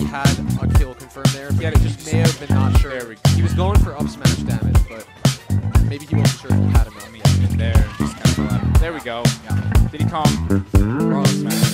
had a kill confirmed there, but he just may have been not sure. There we go. He was going for up smash damage, but maybe he wasn't sure if he had enough. There, just kind of there we go. Yeah. Did he come? Raw smash.